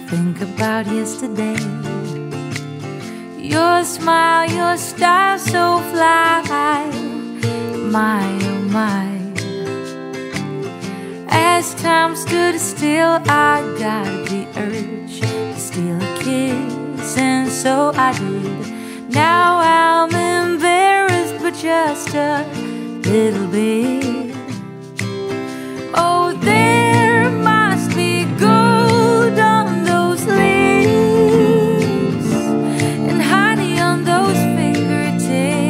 think about yesterday. Your smile, your style so fly. My, oh my. As time stood still, I got the urge to steal a kiss, and so I did. Now I'm embarrassed, but just a little bit. Oh, there must be gold on those lips and honey on those fingertips.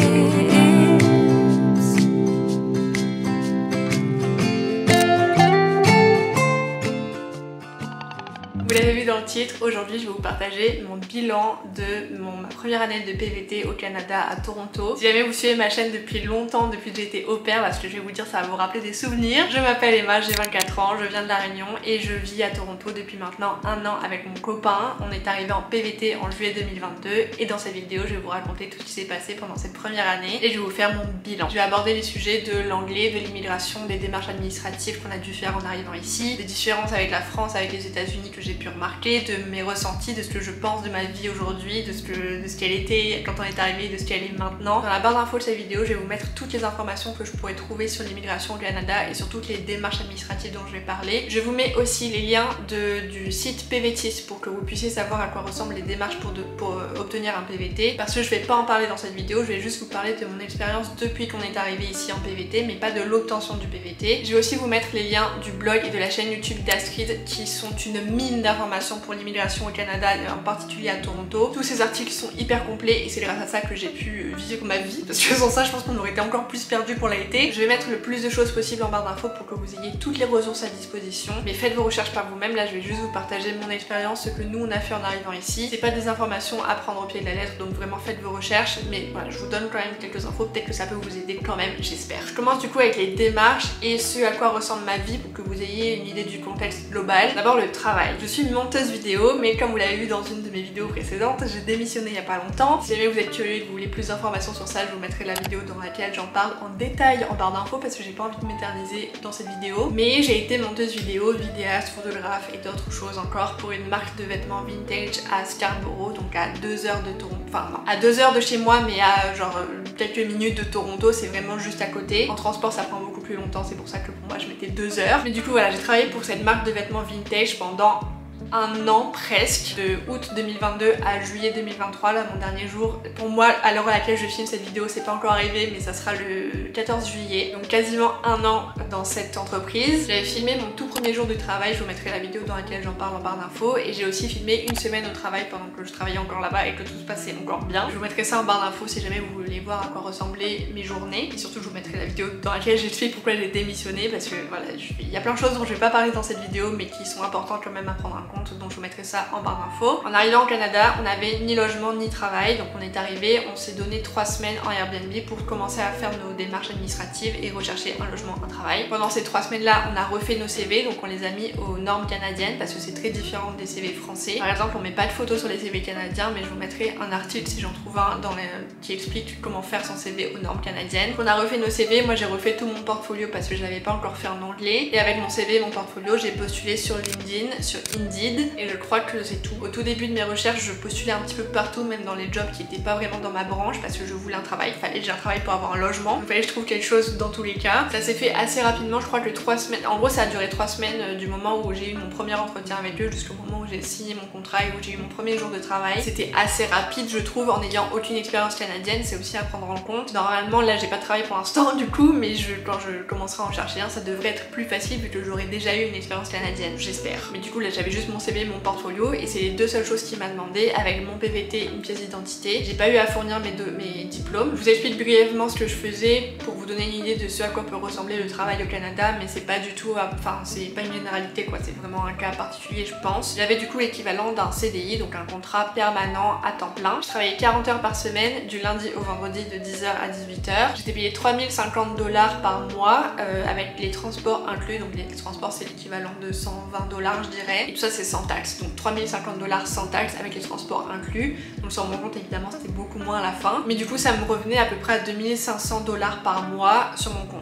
Vous l'avez vu dans le titre, aujourd'hui je vais vous partager mon bilan de ma première année de PVT au Canada à Toronto. Si jamais vous suivez ma chaîne depuis longtemps, depuis que j'ai été au pair, parce que je vais vous dire ça va vous rappeler des souvenirs. Je m'appelle Emma, j'ai 24 ans, je viens de La Réunion et je vis à Toronto depuis maintenant 1 an avec mon copain. On est arrivé en PVT en juillet 2022 et dans cette vidéo je vais vous raconter tout ce qui s'est passé pendant cette première année et je vais vous faire mon bilan. Je vais aborder les sujets de l'anglais, de l'immigration, des démarches administratives qu'on a dû faire en arrivant ici, des différences avec la France, avec les États-Unis que j'ai pu remarquer, de mes ressentis, de ce que je pense de ma vie aujourd'hui, de ce qu'elle était quand on est arrivé, de ce qu'elle est maintenant. Dans la barre d'infos de cette vidéo, je vais vous mettre toutes les informations que je pourrais trouver sur l'immigration au Canada et sur toutes les démarches administratives dont je vais parler. Je vous mets aussi les liens du site PVTIS pour que vous puissiez savoir à quoi ressemblent les démarches pour obtenir un PVT. Parce que je vais pas en parler dans cette vidéo, je vais juste vous parler de mon expérience depuis qu'on est arrivé ici en PVT, mais pas de l'obtention du PVT. Je vais aussi vous mettre les liens du blog et de la chaîne YouTube d'Astrid qui sont une mine d'informations pour l'immigration au Canada, en particulier à Toronto. Tous ces articles sont hyper complets et c'est grâce à ça que j'ai pu vivre ma vie, parce que sans ça je pense qu'on aurait été encore plus perdu pour l'été. Je vais mettre le plus de choses possible en barre d'infos pour que vous ayez toutes les ressources à disposition, mais faites vos recherches par vous-même. Là je vais juste vous partager mon expérience, ce que nous on a fait en arrivant ici. C'est pas des informations à prendre au pied de la lettre, donc vraiment faites vos recherches, mais voilà, je vous donne quand même quelques infos, peut-être que ça peut vous aider quand même, j'espère. Je commence du coup avec les démarches et ce à quoi ressemble ma vie pour que vous ayez une idée du contexte global. D'abord le travail. Je suis monteuse vidéo, mais comme vous l'avez vu dans une de mes vidéos précédentes, j'ai démissionné il y a pas longtemps. Si jamais vous êtes curieux et que vous voulez plus d'informations sur ça, je vous mettrai la vidéo dans laquelle j'en parle en détail en barre d'infos parce que j'ai pas envie de m'éterniser dans cette vidéo. Mais j'ai été monteuse vidéo, vidéaste, photographe et d'autres choses encore pour une marque de vêtements vintage à Scarborough, donc à 2 heures de Toronto, enfin non, à 2 heures de chez moi, mais à genre quelques minutes de Toronto, c'est vraiment juste à côté. En transport ça prend beaucoup plus longtemps, c'est pour ça que pour moi je mettais 2 heures. Mais du coup voilà, j'ai travaillé pour cette marque de vêtements vintage pendant 1 an presque, de août 2022 à juillet 2023, là mon dernier jour. Pour moi, à l'heure à laquelle je filme cette vidéo, c'est pas encore arrivé, mais ça sera le 14 juillet. Donc quasiment 1 an dans cette entreprise. J'avais filmé mon tout premier jour de travail, je vous mettrai la vidéo dans laquelle j'en parle en barre d'infos. Et j'ai aussi filmé 1 semaine au travail pendant que je travaillais encore là-bas et que tout se passait encore bien. Je vous mettrai ça en barre d'infos si jamais vous voulez voir à quoi ressemblaient mes journées. Et surtout, je vous mettrai la vidéo dans laquelle j'explique pourquoi j'ai démissionné, parce que voilà, il y a plein de choses dont je vais pas parler dans cette vidéo, mais qui sont importantes quand même à prendre en compte. Donc je vous mettrai ça en barre d'infos. En arrivant au Canada, on n'avait ni logement ni travail, donc on est arrivé, on s'est donné 3 semaines en Airbnb pour commencer à faire nos démarches administratives et rechercher un logement, un travail. Pendant ces 3 semaines là, on a refait nos CV, donc on les a mis aux normes canadiennes parce que c'est très différent des CV français. Par exemple, on met pas de photos sur les CV canadiens, mais je vous mettrai un article si j'en trouve un qui explique comment faire son CV aux normes canadiennes. On a refait nos CV, moi j'ai refait tout mon portfolio parce que je l'avais pas encore fait en anglais, et avec mon CV et mon portfolio, j'ai postulé sur LinkedIn, sur Indeed, et je crois que c'est tout. Au tout début de mes recherches, je postulais un petit peu partout, même dans les jobs qui n'étaient pas vraiment dans ma branche, parce que je voulais un travail. Il fallait que j'ai un travail pour avoir un logement. Il fallait que je trouve quelque chose dans tous les cas. Ça s'est fait assez rapidement, je crois que 3 semaines. En gros, ça a duré 3 semaines du moment où j'ai eu mon premier entretien avec eux jusqu'au moment où j'ai signé mon contrat et où j'ai eu mon premier jour de travail. C'était assez rapide, je trouve, en n'ayant aucune expérience canadienne. C'est aussi à prendre en compte. Normalement, là, j'ai pas de travail pour l'instant, du coup, mais quand je commencerai à en chercher un, ça devrait être plus facile vu que j'aurais déjà eu une expérience canadienne, j'espère. Mais du coup, là, j'avais juste mon CV, mon portfolio, et c'est les 2 seules choses qu'il m'a demandé. Avec mon PVT, une pièce d'identité. J'ai pas eu à fournir mes diplômes. Je vous explique brièvement ce que je faisais pour vous donner une idée de ce à quoi peut ressembler le travail au Canada, mais c'est pas du tout, enfin c'est pas une généralité quoi, c'est vraiment un cas particulier je pense. J'avais du coup l'équivalent d'un CDI, donc un contrat permanent à temps plein. Je travaillais 40 heures par semaine, du lundi au vendredi de 10h à 18h. J'étais payée 3050 $ par mois avec les transports inclus, donc les transports c'est l'équivalent de 120 $ je dirais, et tout ça c'est sans taxe, donc 3050 $ sans taxe avec les transports inclus. Donc sur mon compte évidemment c'était beaucoup moins à la fin, mais du coup ça me revenait à peu près à 2500 $ par mois sur mon compte.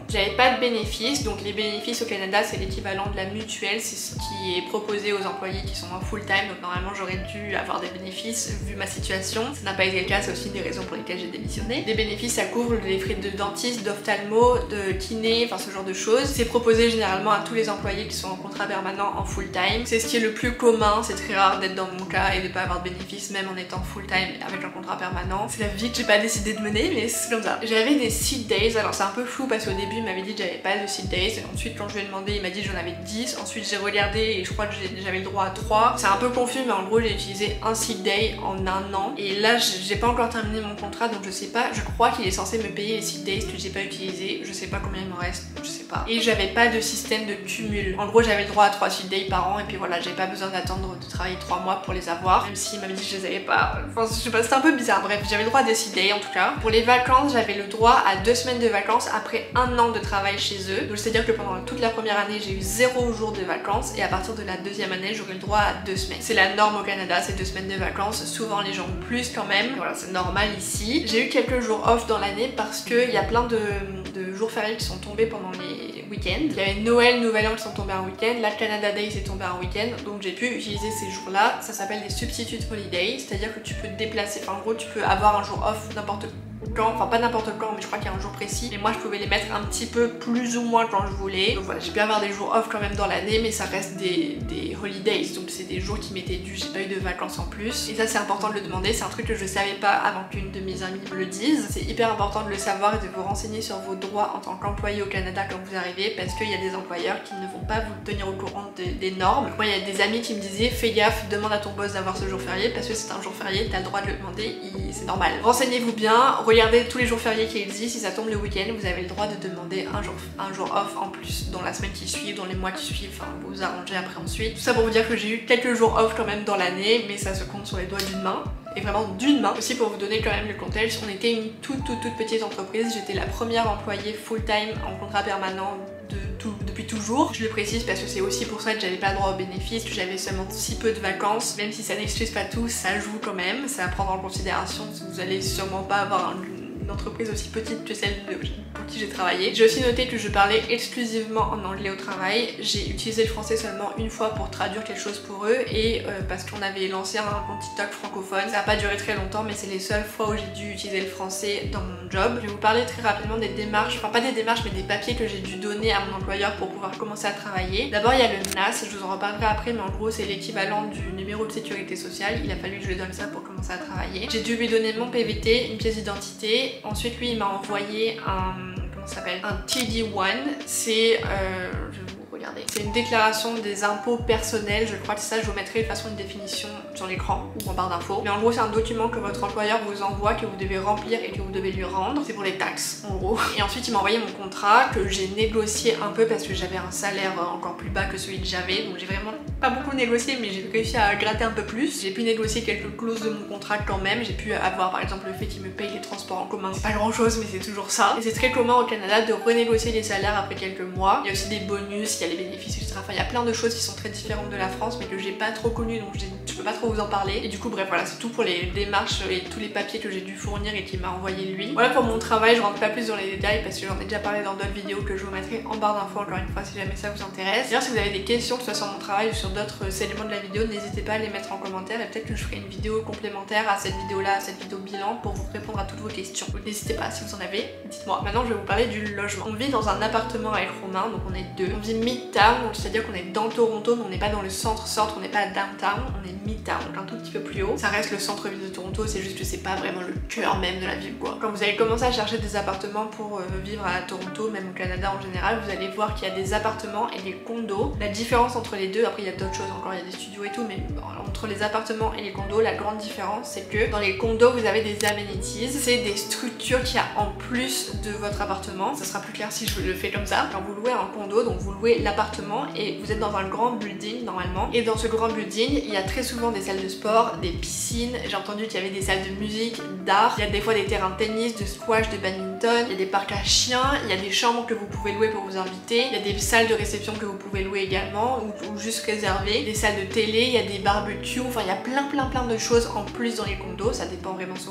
J'avais pas de bénéfices, donc les bénéfices au Canada c'est l'équivalent de la mutuelle, c'est ce qui est proposé aux employés qui sont en full time, donc normalement j'aurais dû avoir des bénéfices vu ma situation. Ça n'a pas été le cas, c'est aussi une des raisons pour lesquelles j'ai démissionné. Les bénéfices ça couvre les frais de dentiste, d'ophtalmo, de kiné, enfin ce genre de choses. C'est proposé généralement à tous les employés qui sont en contrat permanent en full time. C'est ce qui est le plus commun, c'est très rare d'être dans mon cas et de pas avoir de bénéfices même en étant full time avec un contrat permanent. C'est la vie que j'ai pas décidé de mener, mais c'est comme ça. J'avais des sick days, alors c'est un peu flou parce qu'au début il m'avait dit que j'avais pas de sick days, ensuite quand je lui ai demandé il m'a dit que j'en avais 10, ensuite j'ai regardé et je crois que j'avais le droit à 3. C'est un peu confus mais en gros j'ai utilisé un sick day en un an et là j'ai pas encore terminé mon contrat donc je sais pas, je crois qu'il est censé me payer les sick days que j'ai pas utilisé, je sais pas combien il me reste, je sais pas. Et j'avais pas de système de cumul, en gros j'avais le droit à 3 sick days par an et puis voilà, j'avais pas besoin d'attendre de travailler 3 mois pour les avoir, même s'il m'avait dit que je les avais pas, enfin je sais pas, c'était un peu bizarre, bref j'avais le droit à des sick days en tout cas. Pour les vacances j'avais le droit à 2 semaines de vacances après un an de travail chez eux, donc c'est à dire que pendant toute la première année j'ai eu 0 jours de vacances et à partir de la deuxième année j'aurai le droit à 2 semaines. C'est la norme au Canada, c'est 2 semaines de vacances, souvent les gens ont plus quand même, voilà c'est normal ici. J'ai eu quelques jours off dans l'année parce qu'il y a plein de jours fériés qui sont tombés pendant les week-ends. Il y avait Noël, Nouvel An qui sont tombés un week-end, la Canada Day s'est tombé un week-end, donc j'ai pu utiliser ces jours-là. Ça s'appelle des substitute holidays, c'est-à-dire que tu peux te déplacer, enfin en gros tu peux avoir un jour off n'importe quand, enfin pas n'importe quand mais je crois qu'il y a un jour précis, mais moi je pouvais les mettre un petit peu plus ou moins quand je voulais, donc voilà j'ai pu avoir des jours off quand même dans l'année mais ça reste des holidays, donc c'est des jours qui m'étaient dus, j'ai pas eu de vacances en plus et ça c'est important de le demander, c'est un truc que je savais pas avant qu'une de mes amies me le dise. C'est hyper important de le savoir et de vous renseigner sur vos droits en tant qu'employé au Canada quand vous arrivez parce qu'il y a des employeurs qui ne vont pas vous tenir au courant des normes. Moi il y a des amis qui me disaient fais gaffe, demande à ton boss d'avoir ce jour férié parce que c'est un jour férié, t'as le droit de le demander, c'est normal. Renseignez-vous bien, regardez tous les jours fériés qui existent, si ça tombe le week-end vous avez le droit de demander un jour off en plus dans la semaine qui suit, dans les mois qui suivent, enfin vous arrangez après ensuite. Tout ça pour vous dire que j'ai eu quelques jours off quand même dans l'année mais ça se compte sur les doigts d'une main. Et vraiment d'une main. Aussi pour vous donner quand même le contexte, on était une toute petite entreprise, j'étais la première employée full time en contrat permanent depuis toujours. Je le précise parce que c'est aussi pour ça que j'avais pas le droit aux bénéfices, que j'avais seulement si peu de vacances, même si ça n'excuse pas tout, ça joue quand même, c'est à prendre en considération, vous allez sûrement pas avoir une entreprise aussi petite que celle pour qui j'ai travaillé. J'ai aussi noté que je parlais exclusivement en anglais au travail. J'ai utilisé le français seulement une fois pour traduire quelque chose pour eux et parce qu'on avait lancé un compte TikTok francophone. Ça n'a pas duré très longtemps mais c'est les seules fois où j'ai dû utiliser le français dans mon job. Je vais vous parler très rapidement des démarches, enfin pas des démarches mais des papiers que j'ai dû donner à mon employeur pour pouvoir commencer à travailler. D'abord il y a le NAS, je vous en reparlerai après mais en gros c'est l'équivalent du numéro de sécurité sociale. Il a fallu que je lui donne ça pour commencer à travailler. J'ai dû lui donner mon PVT, une pièce d'identité. Ensuite lui il m'a envoyé comment ça s'appelle, un TD1, c'est je vais vous regarder, c'est une déclaration des impôts personnels, je crois que ça je vous mettrai de toute façon une définition sur l'écran ou en barre d'infos, mais en gros c'est un document que votre employeur vous envoie, que vous devez remplir et que vous devez lui rendre, c'est pour les taxes en gros. Et ensuite il m'a envoyé mon contrat que j'ai négocié un peu parce que j'avais un salaire encore plus bas que celui que j'avais, donc j'ai vraiment pas beaucoup négocié mais j'ai réussi à gratter un peu plus. J'ai pu négocier quelques clauses de mon contrat quand même, j'ai pu avoir par exemple le fait qu'il me paye les transports en commun, c'est pas grand chose mais c'est toujours ça. Et c'est très commun au Canada de renégocier les salaires après quelques mois. Il y a aussi des bonus, il y a les bénéfices, etc. Enfin il y a plein de choses qui sont très différentes de la France mais que j'ai pas trop connues donc je peux pas trop vous en parler. Et du coup bref voilà, c'est tout pour les démarches et tous les papiers que j'ai dû fournir et qu'il m'a envoyé lui. Voilà pour mon travail, je rentre pas plus dans les détails parce que j'en ai déjà parlé dans d'autres vidéos que je vous mettrai en barre d'infos encore une fois si jamais ça vous intéresse. D'ailleurs si vous avez des questions que ce soit sur mon travail ou sur d'autres éléments de la vidéo, n'hésitez pas à les mettre en commentaire et peut-être que je ferai une vidéo complémentaire à cette vidéo là, à cette vidéo bilan pour vous répondre à toutes vos questions. Donc n'hésitez pas, si vous en avez, dites-moi. Maintenant je vais vous parler du logement. On vit dans un appartement avec Romain, donc on est deux. On vit midtown, donc c'est-à-dire qu'on est dans Toronto mais on n'est pas dans le centre, on n'est pas à downtown, on est midtown, donc un tout petit peu plus haut. Ça reste le centre-ville de Toronto, c'est juste que c'est pas vraiment le cœur même de la ville quoi. Quand vous allez commencer à chercher des appartements pour vivre à Toronto, même au Canada en général, vous allez voir qu'il y a des appartements et des condos. La différence entre les deux, après il y a d'autres choses encore, il y a des studios et tout, mais entre les appartements et les condos, la grande différence c'est que dans les condos vous avez des amenities, c'est des structures qu'il y a en plus de votre appartement. Ça sera plus clair si je le fais comme ça. Quand vous louez un condo, donc vous louez l'appartement et vous êtes dans un grand building normalement, et dans ce grand building il y a très souvent des salles de sport, des piscines, j'ai entendu qu'il y avait des salles de musique, d'art, il y a des fois des terrains de tennis, de squash, de badminton, il y a des parcs à chiens, il y a des chambres que vous pouvez louer pour vous inviter, il y a des salles de réception que vous pouvez louer également ou juste réserver, des salles de télé, il y a des barbecues, enfin il y a plein de choses en plus dans les condos, ça dépend vraiment selon les buildings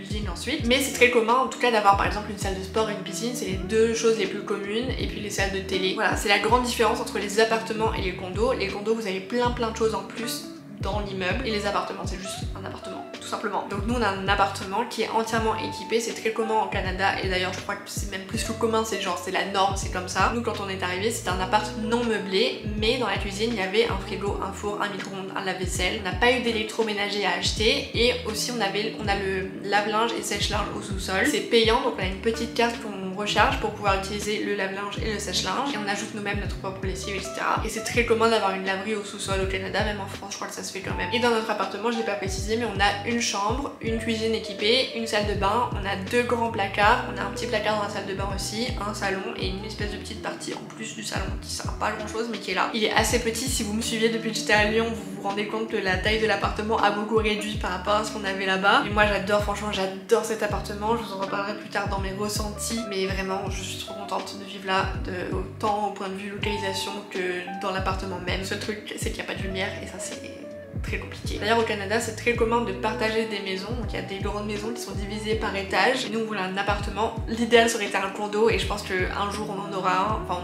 cuisine ensuite. Mais c'est très commun en tout cas d'avoir par exemple une salle de sport et une piscine, c'est les deux choses les plus communes, et puis les salles de télé. Voilà, c'est la grande différence entre les appartements et les condos. Les condos, vous avez plein de choses en plus dans l'immeuble, et les appartements c'est juste un appartement tout simplement. Donc nous on a un appartement qui est entièrement équipé, c'est très commun en Canada, et d'ailleurs je crois que c'est même plus que commun, c'est genre c'est la norme, c'est comme ça. Nous quand on est arrivé c'était un appart non meublé, mais dans la cuisine il y avait un frigo, un four, un micro-ondes, un lave-vaisselle. On n'a pas eu d'électroménager à acheter, et aussi on a le lave-linge et sèche-linge au sous-sol. C'est payant, donc on a une petite carte qu'on recharge pour pouvoir utiliser le lave-linge et le sèche-linge, et on ajoute nous-mêmes notre propre lessive, etc. Et c'est très commun d'avoir une laverie au sous-sol au Canada, même en France je crois que ça se fait quand même. Et dans notre appartement, je l'ai pas précisé, mais on a une chambre, une cuisine équipée, une salle de bain, on a deux grands placards, on a un petit placard dans la salle de bain aussi, un salon et une espèce de petite partie en plus du salon qui sert pas à grand chose mais qui est là. Il est assez petit, si vous me suiviez depuis que j'étais à Lyon, vous vous rendez compte que la taille de l'appartement a beaucoup réduit par rapport à ce qu'on avait là-bas. Et moi j'adore, franchement j'adore cet appartement, je vous en reparlerai plus tard dans mes ressentis, mais vraiment je suis trop contente de vivre là, autant au point de vue localisation que dans l'appartement même. Le seul truc c'est qu'il n'y a pas de lumière, et ça c'est très compliqué. D'ailleurs au Canada c'est très commun de partager des maisons, donc il y a des grandes maisons qui sont divisées par étage. Nous on voulait un appartement, l'idéal serait un condo, et je pense qu'un jour on en aura un, enfin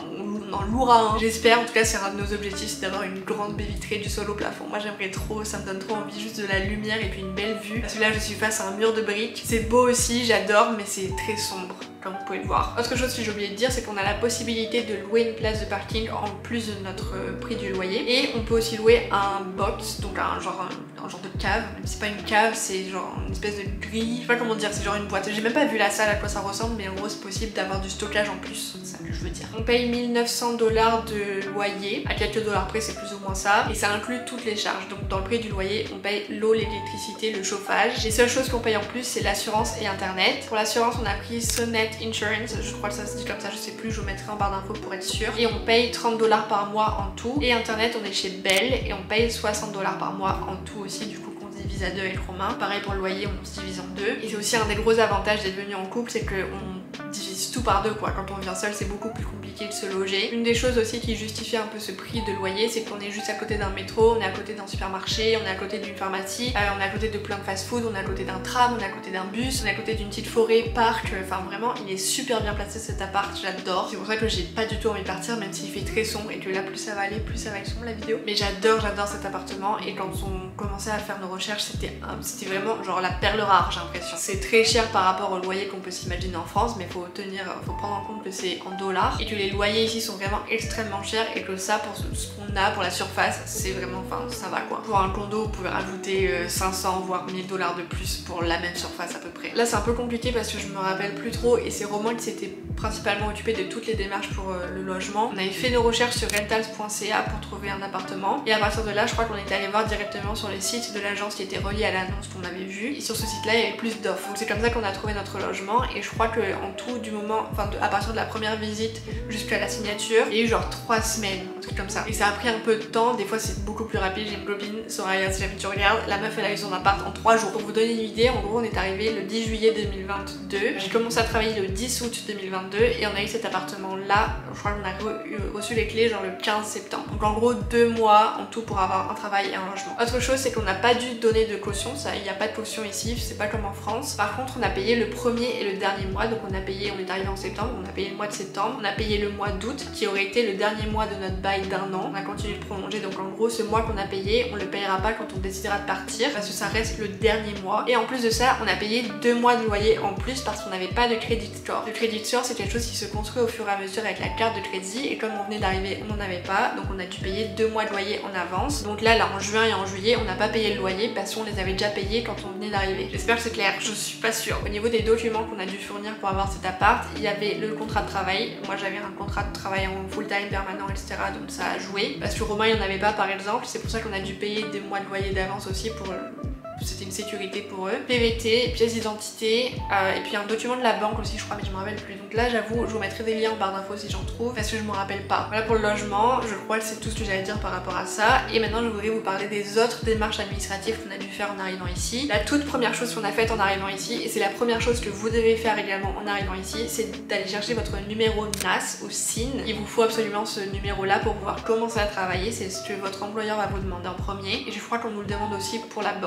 on en louera un. J'espère, en tout cas c'est un de nos objectifs, c'est d'avoir une grande baie vitrée du sol au plafond. Moi j'aimerais trop, ça me donne trop envie, juste de la lumière et puis une belle vue. Parce que là je suis face à un mur de briques, c'est beau aussi, j'adore, mais c'est très sombre, comme vous pouvez le voir. Autre chose que j'ai oublié de dire, c'est qu'on a la possibilité de louer une place de parking en plus de notre prix du loyer, et on peut aussi louer un box, donc un genre de cave, même si c'est pas une cave, c'est genre une espèce de grille, je sais pas comment dire, c'est genre une boîte. J'ai même pas vu la salle à quoi ça ressemble, mais en gros c'est possible d'avoir du stockage en plus, c'est ça que je veux dire. On paye 1900 $ de loyer, à quelques dollars près c'est plus ou moins ça, et ça inclut toutes les charges. Donc dans le prix du loyer on paye l'eau, l'électricité, le chauffage. Les seules choses qu'on paye en plus c'est l'assurance et internet. Pour l'assurance on a pris Sonnet Insurance, je crois que ça se dit comme ça, je sais plus, je vous mettrai en barre d'infos pour être sûr. Et on paye 30 $ par mois en tout, et internet on est chez Bell et on paye 60 $ par mois en tout aussi, du coup qu'on se divise à deux avec Romain. Pareil pour le loyer, on se divise en deux. Et c'est aussi un des gros avantages d'être venu en couple, c'est qu'on divise tout par deux quoi. Quand on vient seul c'est beaucoup plus compliqué de se loger. Une des choses aussi qui justifie un peu ce prix de loyer, c'est qu'on est juste à côté d'un métro, on est à côté d'un supermarché, on est à côté d'une pharmacie, on est à côté de plein de fast-food, on est à côté d'un tram, on est à côté d'un bus, on est à côté d'une petite forêt, parc, enfin vraiment il est super bien placé cet appart, j'adore. C'est pour ça que j'ai pas du tout envie de partir, même s'il fait très sombre, et que là plus ça va aller, plus ça va être sombre la vidéo. Mais j'adore cet appartement, et quand on commençait à faire nos recherches c'était vraiment genre la perle rare, j'ai l'impression. C'est très cher par rapport au loyer qu'on peut s'imaginer en France, mais faut prendre en compte que c'est en dollars, et que les loyers ici sont vraiment extrêmement chers, et que ça pour ce qu'on a pour la surface c'est vraiment, enfin ça va quoi. Pour un condo vous pouvez rajouter 500 voire 1000 $ de plus pour la même surface à peu près. Là c'est un peu compliqué parce que je me rappelle plus trop, et c'est Romain qui s'était principalement occupé de toutes les démarches pour le logement. On avait fait nos recherches sur rentals.ca pour trouver un appartement, et à partir de là je crois qu'on était allé voir directement sur les sites de l'agence qui était relié à l'annonce qu'on avait vue, et sur ce site là il y avait plus d'offres. Donc c'est comme ça qu'on a trouvé notre logement, et je crois que en tout du moment, enfin à partir de la première visite jusqu'à la signature, il y a eu genre 3 semaines, un truc comme ça. Et ça a pris un peu de temps, des fois c'est beaucoup plus rapide. J'ai une copine, Soraya, si jamais tu regardes, la meuf elle a eu son appart en 3 jours. Pour vous donner une idée, en gros on est arrivé le 10 juillet 2022, j'ai commencé à travailler le 10 août 2022, et on a eu cet appartement là, je crois qu'on a reçu les clés genre le 15 septembre. Donc en gros 2 mois en tout pour avoir un travail et un logement. Autre chose c'est qu'on n'a pas dû donner de caution, ça il n'y a pas de caution ici, c'est pas comme en France. Par contre on a payé le premier et le dernier mois, donc on est arrivé en septembre, on a payé le mois de septembre, on a payé le mois d'août qui aurait été le dernier mois de notre bail d'1 an. On a continué de prolonger, donc en gros ce mois qu'on a payé on le payera pas quand on décidera de partir, parce que ça reste le dernier mois. Et en plus de ça on a payé 2 mois de loyer en plus parce qu'on n'avait pas de credit score. Le credit score c'est quelque chose qui se construit au fur et à mesure avec la carte de crédit, et comme on venait d'arriver on n'en avait pas, donc on a dû payer 2 mois de loyer en avance. Donc là en juin et en juillet on n'a pas payé le loyer parce qu'on les avait déjà payés quand on venait d'arriver. J'espère que c'est clair, je suis pas sûre. Au niveau des documents qu'on a dû fournir pour avoir cet appart, il y avait le contrat de travail. Moi j'avais un contrat de travail en full time permanent, etc. Donc ça a joué. Parce que Romain il en avait pas par exemple, c'est pour ça qu'on a dû payer 2 mois de loyer d'avance aussi pour c'était une sécurité pour eux. PVT, pièce d'identité, et puis un document de la banque aussi je crois, mais je me rappelle plus. Donc là j'avoue je vous mettrai des liens en barre d'infos si j'en trouve, parce que je me rappelle pas. Voilà pour le logement, je crois que c'est tout ce que j'allais dire par rapport à ça. Et maintenant je voudrais vous parler des autres démarches administratives qu'on a dû faire en arrivant ici. La toute première chose qu'on a faite en arrivant ici, et c'est la première chose que vous devez faire également en arrivant ici, c'est d'aller chercher votre numéro NAS ou SIN. Il vous faut absolument ce numéro là pour pouvoir commencer à travailler, c'est ce que votre employeur va vous demander en premier, et je crois qu'on nous le demande aussi pour la banque. Nous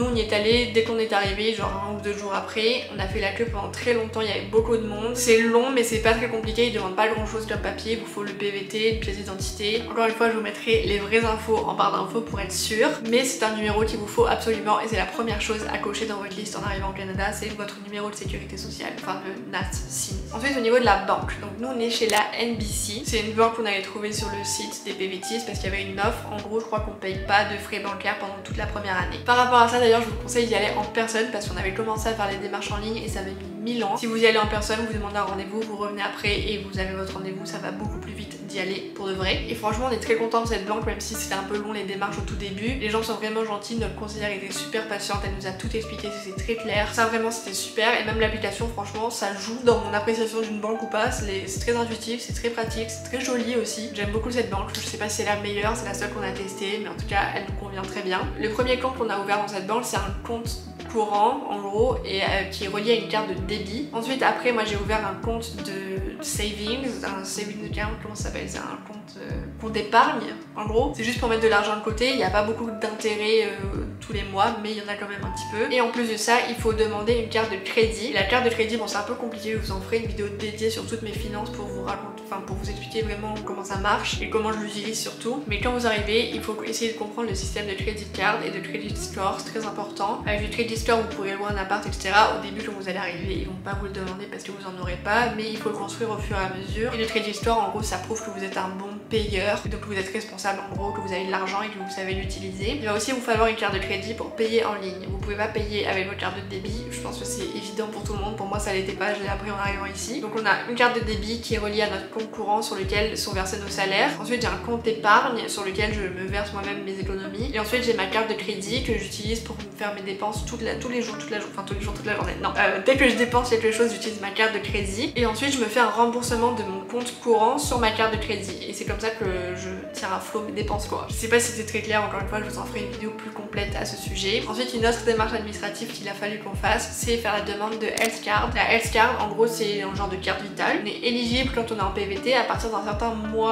on y est allé dès qu'on est arrivé, genre 1 ou 2 jours après. On a fait la queue pendant très longtemps, il y avait beaucoup de monde. C'est long mais c'est pas très compliqué, il demande pas grand chose comme papier, il vous faut le PVT, une pièce d'identité. Encore une fois je vous mettrai les vraies infos en barre d'infos pour être sûr. Mais c'est un numéro qu'il vous faut absolument et c'est la première chose à cocher dans votre liste en arrivant au Canada, c'est votre numéro de sécurité sociale, enfin le NAT/SIN. Ensuite au niveau de la banque, donc nous on est chez la NBC. C'est une banque qu'on avait trouvée sur le site des PVTistes parce qu'il y avait une offre. En gros je crois qu'on paye pas de frais bancaires pendant toute la première année. Par rapport à ça d'ailleurs je vous conseille d'y aller en personne parce qu'on avait commencé à faire les démarches en ligne et ça avait mis 1000 ans. Si vous y allez en personne, vous demandez un rendez-vous, vous revenez après et vous avez votre rendez-vous, ça va beaucoup plus vite d'y aller pour de vrai. Et franchement on est très content de cette banque même si c'était un peu long les démarches au tout début. Les gens sont vraiment gentils, notre conseillère était super patiente, elle nous a tout expliqué, c'était très clair. Ça vraiment c'était super et même l'application franchement ça joue dans mon appréciation d'une banque ou pas. C'est très intuitif, c'est très pratique, c'est très joli aussi. J'aime beaucoup cette banque, je sais pas si c'est la meilleure, c'est la seule qu'on a testée mais en tout cas elle nous convient très bien. Le premier compte qu'on a ouvert dans cette banque c'est un compte courant en gros et qui est relié à une carte de débit. Ensuite après moi j'ai ouvert un compte de savings, un savings account, comment ça s'appelle, c'est un compte d'épargne en gros. C'est juste pour mettre de l'argent de côté, il n'y a pas beaucoup d'intérêt tous les mois mais il y en a quand même un petit peu. Et en plus de ça il faut demander une carte de crédit. La carte de crédit bon c'est un peu compliqué, je vous en ferai une vidéo dédiée sur toutes mes finances pour vous raconter, enfin pour vous expliquer vraiment comment ça marche et comment je l'utilise surtout. Mais quand vous arrivez il faut essayer de comprendre le système de credit card et de credit score, c'est très important. Avec du credit score vous pourrez louer un appart etc. Au début quand vous allez arriver ils vont pas vous le demander parce que vous en aurez pas mais il faut le construire au fur et à mesure. Et le credit score en gros ça prouve que vous êtes un bon payeur et donc que vous êtes responsable en gros, que vous avez de l'argent et que vous savez l'utiliser. Il va aussi vous falloir une carte de crédit pour payer en ligne. Vous pouvez pas payer avec votre carte de débit, je pense que c'est évident pour tout le monde, pour moi ça l'était pas, je l'ai appris en arrivant ici. Donc on a une carte de débit qui est reliée à notre compte courant sur lequel sont versés nos salaires. Ensuite j'ai un compte épargne sur lequel je me verse moi-même mes économies. Et ensuite j'ai ma carte de crédit que j'utilise pour faire mes dépenses tous les jours, toute la journée. Non, dès que je dépense quelque chose j'utilise ma carte de crédit. Et ensuite je me fais un remboursement de mon compte courant sur ma carte de crédit. Et c'est comme ça que je tiens à flot mes dépenses quoi. Je sais pas si c'était très clair, encore une fois je vous en ferai une vidéo plus complète à ce sujet. Ensuite une autre démarche administrative qu'il a fallu qu'on fasse, c'est faire la demande de health card. La health card en gros c'est un genre de carte vitale. On est éligible quand on est en PVT à partir d'un certain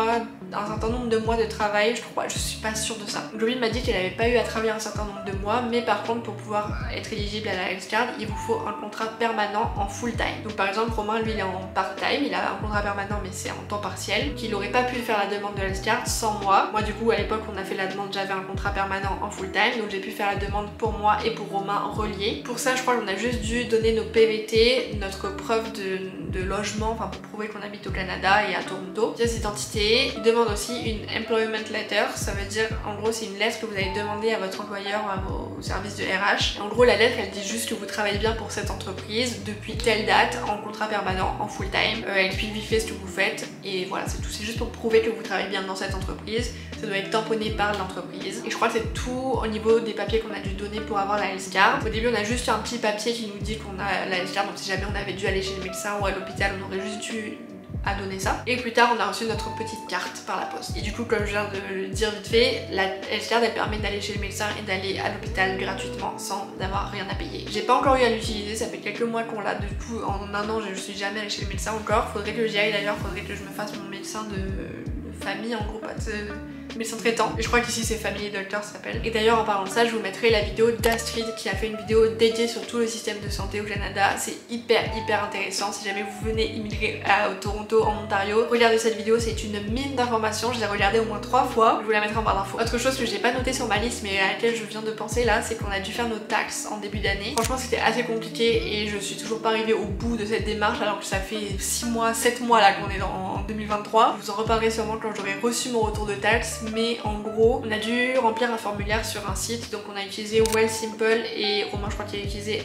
nombre de mois de travail, je crois, je suis pas sûre de ça. Globy m'a dit qu'elle avait pas eu à travailler un certain nombre de mois, mais par contre pour pouvoir être éligible à la health card, il vous faut un contrat permanent en full time. Donc par exemple Romain lui il est en part time, il a un contrat permanent mais c'est en temps partiel, qu'il aurait pas pu faire la demande de health card sans moi. Moi du coup à l'époque on a fait la demande, j'avais un contrat permanent en full time, donc j'ai pu faire la demande pour moi et pour Romain relié. Pour ça je crois qu'on a juste dû donner nos PVT, notre preuve de logement, enfin pour prouver qu'on habite au Canada et à Toronto, pièce d'identité. Il demande aussi une employment letter, ça veut dire en gros c'est une lettre que vous avez demandé à votre employeur ou à vos services de RH. En gros la lettre elle dit juste que vous travaillez bien pour cette entreprise depuis telle date en contrat permanent en full time. Elle explique vite fait ce que vous faites et voilà c'est tout, c'est juste pour prouver que vous travaillez bien dans cette entreprise. Ça doit être tamponné par l'entreprise. Et je crois que c'est tout au niveau des papiers qu'on a dû donner pour avoir la health card. Au début on a juste un petit papier qui nous dit qu'on a la health card, donc si jamais on avait dû aller chez le médecin ou à l'hôpital on aurait juste dû à donner ça. Et plus tard on a reçu notre petite carte par la poste. Et du coup comme je viens de le dire vite fait, la health card elle permet d'aller chez le médecin et d'aller à l'hôpital gratuitement sans avoir rien à payer. J'ai pas encore eu à l'utiliser, ça fait quelques mois qu'on l'a, du coup en un an je suis jamais allée chez le médecin encore. Faudrait que j'y aille d'ailleurs, faudrait que je me fasse mon médecin de famille en gros, pas de médecin traitant. Et je crois qu'ici c'est Family Doctor ça s'appelle. Et d'ailleurs en parlant de ça je vous mettrai la vidéo d'Astrid qui a fait une vidéo dédiée sur tout le système de santé au Canada. C'est hyper intéressant. Si jamais vous venez immigrer à Toronto en Ontario, regardez cette vidéo, c'est une mine d'informations. Je l'ai regardée au moins 3 fois. Je vous la mettrai en barre d'infos. Autre chose que j'ai pas noté sur ma liste mais à laquelle je viens de penser là, c'est qu'on a dû faire nos taxes en début d'année. Franchement c'était assez compliqué et je suis toujours pas arrivée au bout de cette démarche alors que ça fait 6 mois, 7 mois là qu'on est en 2023. Je vous en reparlerai sûrement quand j'aurai reçu mon retour de taxes. Mais en gros on a dû remplir un formulaire sur un site, donc on a utilisé Wealthsimple et Romain je crois qu'il a utilisé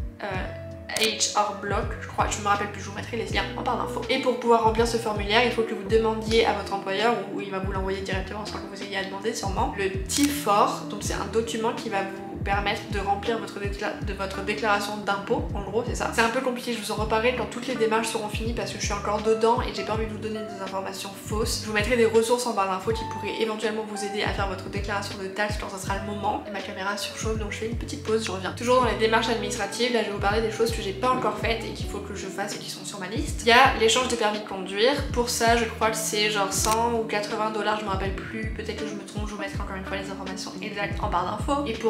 HR Block, je crois, je me rappelle plus, je vous mettrai les liens en barre d'infos. Et pour pouvoir remplir ce formulaire il faut que vous demandiez à votre employeur, ou il va vous l'envoyer directement sans que vous ayez à demander sûrement, le T4, donc c'est un document qui va vous permettre de remplir votre déclaration d'impôt, en gros c'est ça. C'est un peu compliqué, je vous en reparlerai quand toutes les démarches seront finies parce que je suis encore dedans et j'ai pas envie de vous donner des informations fausses. Je vous mettrai des ressources en barre d'infos qui pourraient éventuellement vous aider à faire votre déclaration de taxes quand ça sera le moment. Et ma caméra surchauffe donc je fais une petite pause, je reviens. Toujours dans les démarches administratives, là je vais vous parler des choses que j'ai pas encore faites et qu'il faut que je fasse et qui sont sur ma liste. Il y a l'échange de permis de conduire. Pour ça je crois que c'est genre 100 ou 80 $, je me rappelle plus, peut-être que je me trompe, je vous mettrai encore une fois les informations exactes en barre d'infos. Et pour ça il faut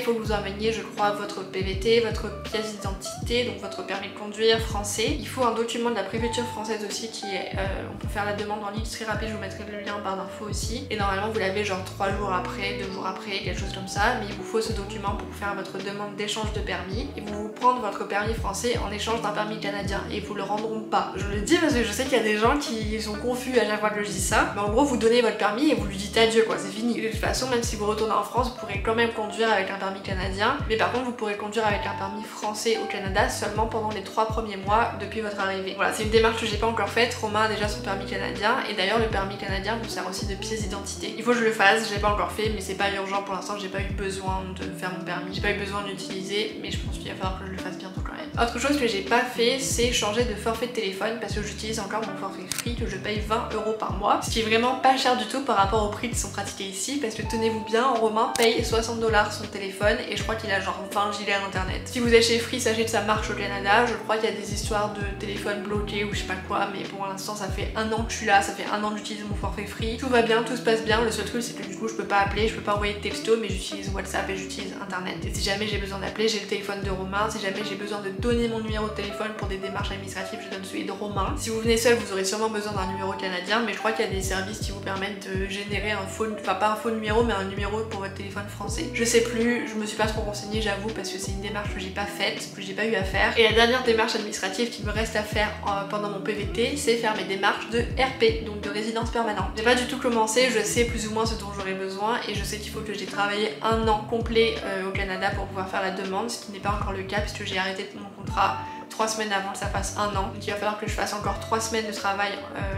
faut que vous emmeniez, je crois, votre PVT, votre pièce d'identité, donc votre permis de conduire français. Il faut un document de la préfecture française aussi qui est, on peut faire la demande en ligne très rapide, je vous mettrai le lien en barre d'infos aussi. Et normalement vous l'avez genre 3 jours après, 2 jours après, quelque chose comme ça. Mais il vous faut ce document pour faire votre demande d'échange de permis. Et vous prendre votre permis français en échange d'un permis canadien. Et ils vous le rendront pas. Je le dis parce que je sais qu'il y a des gens qui sont confus à chaque fois que je dis ça. Mais en gros vous donnez votre permis et vous lui dites adieu quoi, c'est fini. De toute façon même si vous retournez en France, vous pourrez quand même conduire avec un permis canadien. Mais par contre vous pourrez conduire avec un permis français au Canada seulement pendant les 3 premiers mois depuis votre arrivée. Voilà, c'est une démarche que j'ai pas encore faite. Romain a déjà son permis canadien et d'ailleurs le permis canadien vous sert aussi de pièce d'identité. Il faut que je le fasse, je l'ai pas encore fait mais c'est pas urgent pour l'instant, j'ai pas eu besoin de faire mon permis, j'ai pas eu besoin d'utiliser mais je pense qu'il va falloir que je le fasse bientôt quand même. Autre chose que j'ai pas fait c'est changer de forfait de téléphone parce que j'utilise encore mon forfait free que je paye 20 € par mois, ce qui est vraiment pas cher du tout par rapport aux prix qui sont pratiqués ici parce que tenez-vous bien, Romain paye 60 $ son téléphone et je crois qu'il a genre 20 gigabits d'internet. Si vous êtes chez Free, sachez que ça marche au Canada, je crois qu'il y a des histoires de téléphone bloqué ou je sais pas quoi, mais pour l'instant ça fait 1 an que je suis là, ça fait 1 an que j'utilise mon forfait free, tout va bien, tout se passe bien. Le seul truc c'est que du coup je peux pas appeler, je peux pas envoyer de texto mais j'utilise WhatsApp et j'utilise internet. Et si jamais j'ai besoin d'appeler, j'ai le téléphone de Romain, si jamais j'ai besoin de donner mon numéro de téléphone pour des démarches administratives, je donne celui de Romain. Si vous venez seul, vous aurez sûrement besoin d'un numéro canadien, mais je crois qu'il y a des services qui vous permettent de générer un faux, enfin pas un faux numéro mais un numéro pour votre téléphone français. Je sais plus, je me suis pas trop renseignée j'avoue parce que c'est une démarche que j'ai pas faite, que j'ai pas eu à faire. Et la dernière démarche administrative qui me reste à faire pendant mon PVT, c'est faire mes démarches de RP, donc de résidence permanente. J'ai pas du tout commencé, je sais plus ou moins ce dont j'aurai besoin et je sais qu'il faut que j'ai travaillé 1 an complet au Canada pour pouvoir faire la demande, ce qui n'est pas encore le cas puisque j'ai arrêté mon contrat 3 semaines avant que ça fasse 1 an. Donc il va falloir que je fasse encore 3 semaines de travail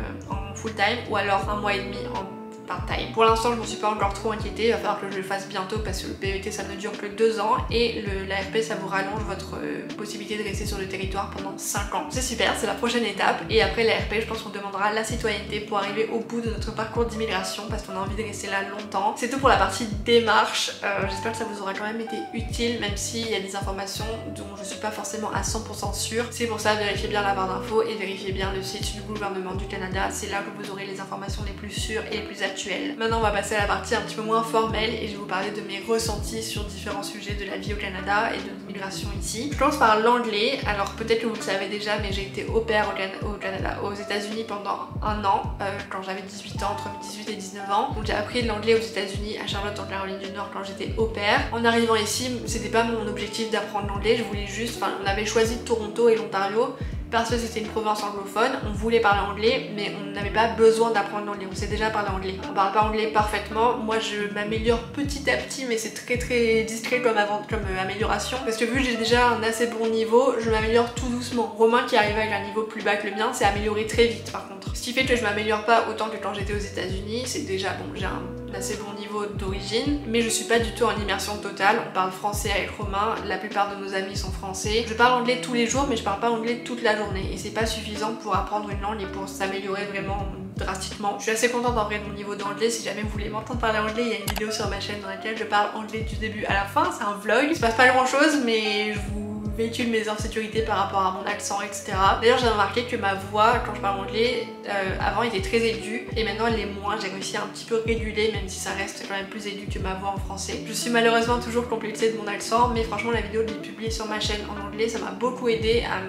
en full time ou alors 1 mois et demi en part-time. Pour l'instant je m'en suis pas encore trop inquiétée, il va falloir que je le fasse bientôt parce que le PVT ça ne dure que 2 ans et l'ARP ça vous rallonge votre possibilité de rester sur le territoire pendant 5 ans. C'est super, c'est la prochaine étape et après l'ARP je pense qu'on demandera la citoyenneté pour arriver au bout de notre parcours d'immigration parce qu'on a envie de rester là longtemps. C'est tout pour la partie démarche, j'espère que ça vous aura quand même été utile même s'il y a des informations dont je suis pas forcément à 100% sûre. C'est pour ça vérifiez bien la barre d'infos et vérifiez bien le site du gouvernement du Canada, c'est là que vous aurez les informations les plus sûres et les plus actuelles. Maintenant on va passer à la partie un petit peu moins formelle et je vais vous parler de mes ressentis sur différents sujets de la vie au Canada et de l'immigration ici. Je commence par l'anglais, alors peut-être que vous le savez déjà mais j'ai été au pair au Canada, aux États-Unis pendant 1 an quand j'avais 18 ans, entre 18 et 19 ans. Donc j'ai appris l'anglais aux États-Unis à Charlotte en Caroline du Nord quand j'étais au pair. En arrivant ici, c'était pas mon objectif d'apprendre l'anglais, je voulais juste, enfin on avait choisi Toronto et l'Ontario parce que c'était une province anglophone, on voulait parler anglais mais on n'avait pas besoin d'apprendre l'anglais, on sait déjà parler anglais. On parle pas anglais parfaitement, moi je m'améliore petit à petit mais c'est très discret comme amélioration parce que vu que j'ai déjà un assez bon niveau, je m'améliore tout doucement. Romain qui arrive avec un niveau plus bas que le mien s'est amélioré très vite par contre. Ce qui fait que je m'améliore pas autant que quand j'étais aux États-Unis, c'est déjà bon, j'ai un assez bon niveau d'origine mais je suis pas du tout en immersion totale. On parle français avec Romain, la plupart de nos amis sont français. Je parle anglais tous les jours mais je parle pas anglais toute la journée et c'est pas suffisant pour apprendre une langue et pour s'améliorer vraiment drastiquement. Je suis assez contente en vrai de mon niveau d'anglais. Si jamais vous voulez m'entendre parler anglais, il y a une vidéo sur ma chaîne dans laquelle je parle anglais du début à la fin, c'est un vlog. Il se passe pas grand chose mais je vous véhicule mes insécurités par rapport à mon accent, etc. D'ailleurs j'ai remarqué que ma voix quand je parle anglais avant était très aiguë et maintenant elle l'est moins, j'ai réussi à un petit peu réguler même si ça reste quand même plus aigu que ma voix en français. Je suis malheureusement toujours complexée de mon accent mais franchement la vidéo que j'ai publiée sur ma chaîne en anglais ça m'a beaucoup aidé à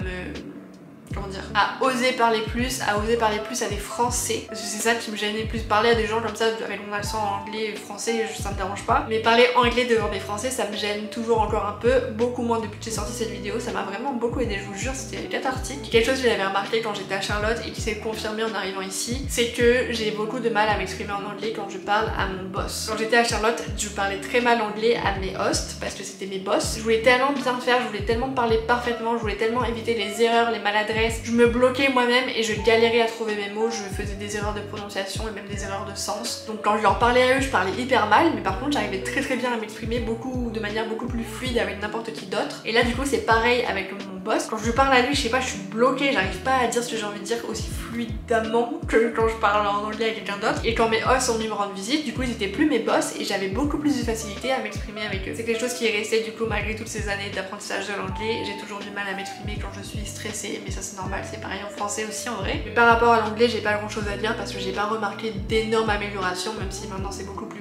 à oser parler plus à des Français. Parce que c'est ça qui me gênait plus, parler à des gens comme ça avec mon accent anglais et français, ça me dérange pas. Mais parler anglais devant des Français, ça me gêne toujours encore un peu, beaucoup moins depuis que j'ai sorti cette vidéo, ça m'a vraiment beaucoup aidé, je vous jure, c'était cathartique. Quelque chose que j'avais remarqué quand j'étais à Charlotte et qui s'est confirmé en arrivant ici, c'est que j'ai beaucoup de mal à m'exprimer en anglais quand je parle à mon boss. Quand j'étais à Charlotte, je parlais très mal anglais à mes hosts parce que c'était mes boss. Je voulais tellement bien faire, je voulais tellement parler parfaitement, je voulais tellement éviter les erreurs, les maladresses. Je me bloquais moi-même et je galérais à trouver mes mots, je faisais des erreurs de prononciation et même des erreurs de sens. Donc quand je leur parlais à eux, je parlais hyper mal, mais par contre j'arrivais très bien à m'exprimer de manière beaucoup plus fluide avec n'importe qui d'autre. Et là du coup c'est pareil avec mon boss. Quand je parle à lui, je sais pas, je suis bloquée, j'arrive pas à dire ce que j'ai envie de dire aussi fluidement que quand je parle en anglais à quelqu'un d'autre. Et quand mes hosts sont venus me rendre visite, du coup ils étaient plus mes boss et j'avais beaucoup plus de facilité à m'exprimer avec eux. C'est quelque chose qui est resté du coup malgré toutes ces années d'apprentissage de l'anglais. J'ai toujours du mal à m'exprimer quand je suis stressée, mais ça c'est normal, c'est pareil en français aussi en vrai. Mais par rapport à l'anglais, j'ai pas grand chose à dire parce que j'ai pas remarqué d'énormes améliorations, même si maintenant c'est beaucoup plus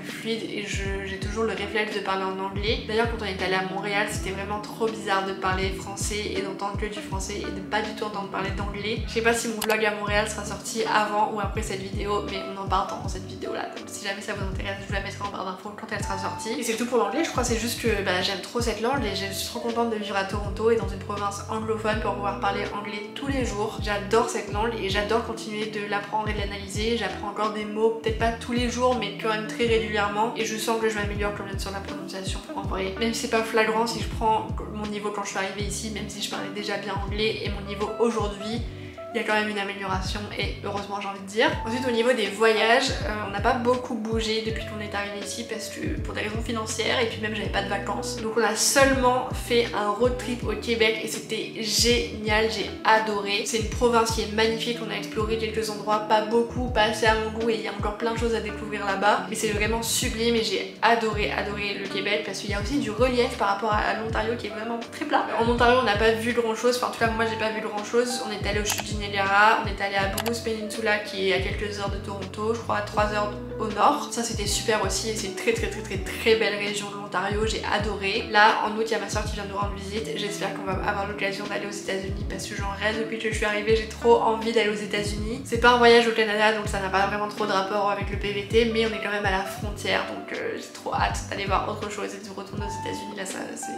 plus fluide et j'ai toujours le réflexe de parler en anglais. D'ailleurs quand on est allé à Montréal c'était vraiment trop bizarre de parler français et d'entendre que du français et de pas du tout entendre parler d'anglais. Je sais pas si mon vlog à Montréal sera sorti avant ou après cette vidéo, mais on en parle dans cette vidéo là, donc si jamais ça vous intéresse je vous la mettrai en barre d'infos quand elle sera sortie. Et c'est tout pour l'anglais, je crois. C'est juste que j'aime trop cette langue et je suis trop contente de vivre à Toronto et dans une province anglophone pour pouvoir parler anglais tous les jours. J'adore cette langue et j'adore continuer de l'apprendre et de l'analyser. J'apprends encore des mots, peut-être pas tous les jours mais quand même très régulièrement, et je sens que je m'améliore quand même sur la prononciation en vrai. Même si c'est pas flagrant, si je prends mon niveau quand je suis arrivée ici, même si je parlais déjà bien anglais, et mon niveau aujourd'hui, il y a quand même une amélioration et heureusement j'ai envie de dire. Ensuite au niveau des voyages, on n'a pas beaucoup bougé depuis qu'on est arrivé ici parce que pour des raisons financières et puis même j'avais pas de vacances. Donc on a seulement fait un road trip au Québec et c'était génial, j'ai adoré. C'est une province qui est magnifique, on a exploré quelques endroits, pas beaucoup, pas assez à mon goût et il y a encore plein de choses à découvrir là-bas. Mais c'est vraiment sublime et j'ai adoré le Québec parce qu'il y a aussi du relief par rapport à l'Ontario qui est vraiment très plat. En Ontario on n'a pas vu grand chose, enfin en tout cas moi j'ai pas vu grand chose. On est allé au chutes du Niagara, on est allé à Bruce Peninsula qui est à quelques heures de Toronto, je crois à 3 heures au nord. Ça c'était super aussi et c'est une très belle région de l'Ontario, j'ai adoré. Là en août il y a ma soeur qui vient nous rendre visite, j'espère qu'on va avoir l'occasion d'aller aux États-Unis parce que j'en rêve depuis que je suis arrivée, j'ai trop envie d'aller aux États-Unis. C'est pas un voyage au Canada donc ça n'a pas vraiment trop de rapport avec le PVT, mais on est quand même à la frontière donc j'ai trop hâte d'aller voir autre chose et de retourner aux États-Unis. Là ça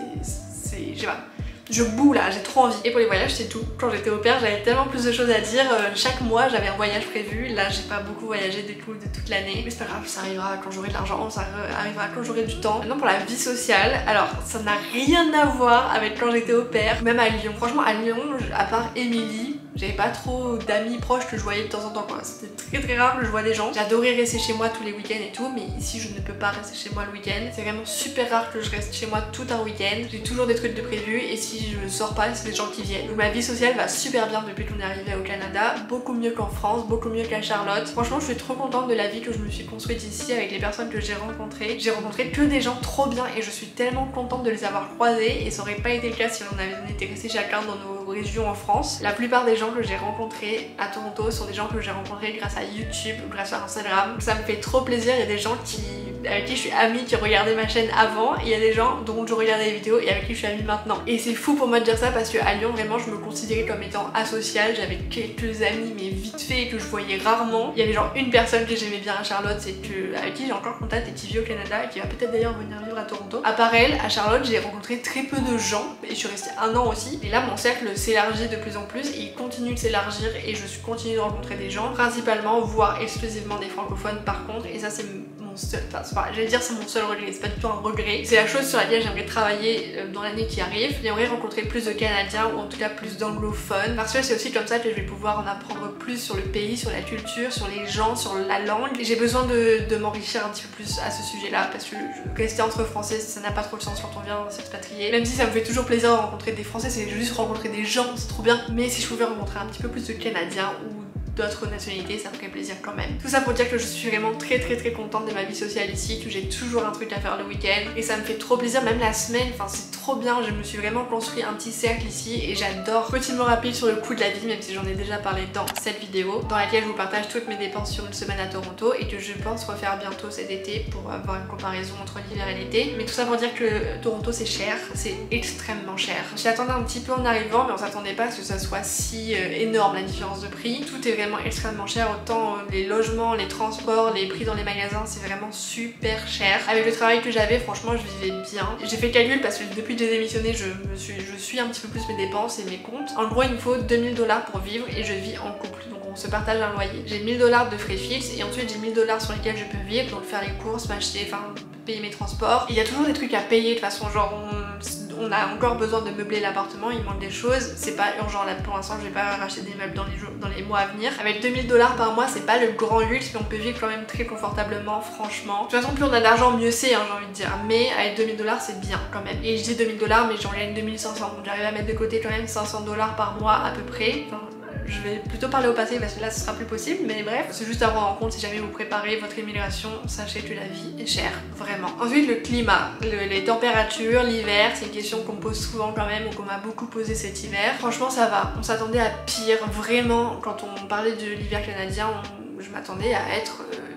c'est je sais pas. Je boue là, j'ai trop envie. Et pour les voyages c'est tout. Quand j'étais au pair j'avais tellement plus de choses à dire. Chaque mois j'avais un voyage prévu. Là j'ai pas beaucoup voyagé du coup de toute l'année. Mais c'est pas grave, ça arrivera quand j'aurai de l'argent, ça arrivera quand j'aurai du temps. Maintenant pour la vie sociale, alors ça n'a rien à voir avec quand j'étais au pair. Même à Lyon. Franchement à Lyon, à part Émilie, j'avais pas trop d'amis proches que je voyais de temps en temps quoi. C'était très rare que je vois des gens. J'adorais rester chez moi tous les week-ends et tout, mais ici je ne peux pas rester chez moi le week-end. C'est vraiment super rare que je reste chez moi tout un week-end. J'ai toujours des trucs de prévu et si je sors pas, c'est des gens qui viennent. Donc ma vie sociale va super bien depuis qu'on est arrivé au Canada. Beaucoup mieux qu'en France, beaucoup mieux qu'à Charlotte. Franchement je suis trop contente de la vie que je me suis construite ici avec les personnes que j'ai rencontrées. J'ai rencontré que des gens trop bien et je suis tellement contente de les avoir croisés et ça aurait pas été le cas si on avait été restés chacun dans nos régions en France. La plupart des gens que j'ai rencontrés à Toronto sont des gens que j'ai rencontrés grâce à YouTube, grâce à Instagram. Donc ça me fait trop plaisir, il y a des gens avec qui je suis amie qui regardaient ma chaîne avant, et il y a des gens dont je regardais les vidéos et avec qui je suis amie maintenant. Et c'est fou pour moi de dire ça parce qu'à Lyon vraiment je me considérais comme étant asociale, j'avais quelques amis mais vite fait que je voyais rarement. Il y avait genre une personne que j'aimais bien à Charlotte, avec qui j'ai encore contact et qui vit au Canada et qui va peut-être d'ailleurs venir vivre à Toronto. À part elle, à Charlotte j'ai rencontré très peu de gens et je suis restée 1 an aussi. Et là mon cercle s'élargit de plus en plus et il continue de s'élargir et je continue de rencontrer des gens, principalement voire exclusivement des francophones par contre, et ça c'est mon seul, enfin j'allais dire c'est mon seul regret, c'est pas du tout un regret, c'est la chose sur laquelle j'aimerais travailler dans l'année qui arrive. J'aimerais rencontrer plus de Canadiens ou en tout cas plus d'anglophones parce que c'est aussi comme ça que je vais pouvoir en apprendre plus sur le pays, sur la culture, sur les gens, sur la langue. Et j'ai besoin de m'enrichir un petit peu plus à ce sujet là parce que rester entre français ça n'a pas trop de sens quand on vient s'expatrier, même si ça me fait toujours plaisir de rencontrer des français, c'est juste rencontrer des gens, c'est trop bien, mais si je pouvais rencontrer un petit peu plus de Canadiens ou d'autres nationalités, ça me ferait plaisir quand même. Tout ça pour dire que je suis vraiment très contente de ma vie sociale ici, que j'ai toujours un truc à faire le week-end et ça me fait trop plaisir, même la semaine, enfin c'est trop bien, je me suis vraiment construit un petit cercle ici et j'adore. Petit mot rapide sur le coût de la vie, même si j'en ai déjà parlé dans cette vidéo, dans laquelle je vous partage toutes mes dépenses sur une semaine à Toronto et que je pense refaire bientôt cet été pour avoir une comparaison entre l'hiver et l'été. Mais tout ça pour dire que Toronto c'est cher, c'est extrêmement cher. J'y attendais un petit peu en arrivant mais on s'attendait pas à ce que ça soit si énorme la différence de prix. Tout est vraiment extrêmement cher, autant les logements, les transports, les prix dans les magasins, c'est vraiment super cher. Avec le travail que j'avais, franchement je vivais bien. J'ai fait le calcul parce que depuis que j'ai démissionné, je suis un petit peu plus mes dépenses et mes comptes. En gros il me faut 2000 $ pour vivre et je vis en couple, donc on se partage un loyer. J'ai 1000 $ de frais fixes et ensuite j'ai 1000 $ sur lesquels je peux vivre, donc faire les courses, m'acheter, enfin payer mes transports. Il y a toujours des trucs à payer de toute façon, genre on a encore besoin de meubler l'appartement, il manque des choses, c'est pas urgent là pour l'instant, je vais pas racheter des meubles dans les mois à venir. Avec 2000 $ par mois, c'est pas le grand luxe mais on peut vivre quand même très confortablement, franchement. De toute façon plus on a d'argent mieux c'est, hein, j'ai envie de dire, mais avec 2000 $ c'est bien quand même. Et je dis 2000 $ mais j'en gagne 2500, donc j'arrive à mettre de côté quand même 500 $ par mois à peu près. Enfin, je vais plutôt parler au passé parce que là ce sera plus possible, mais bref, c'est juste à prendre en compte si jamais vous préparez votre immigration, sachez que la vie est chère, vraiment. Ensuite le climat, les températures, l'hiver, c'est une question qu'on me pose souvent quand même ou qu'on m'a beaucoup posé cet hiver. Franchement ça va, on s'attendait à pire, vraiment, quand on parlait de l'hiver canadien, je m'attendais à être